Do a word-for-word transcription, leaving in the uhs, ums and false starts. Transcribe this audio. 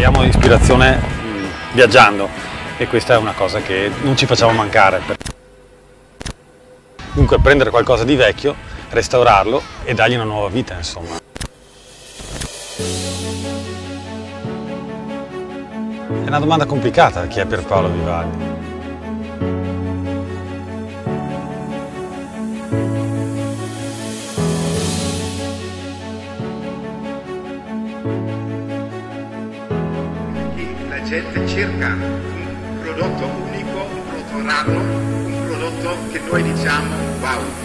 troviamo ispirazione mh, viaggiando e questa è una cosa che non ci facciamo mancare. Dunque prendere qualcosa di vecchio, restaurarlo e dargli una nuova vita, insomma. È una domanda complicata chi è Pierpaolo Vivaldi. La gente cerca un prodotto unico, un prodotto raro, un prodotto che noi diciamo wow.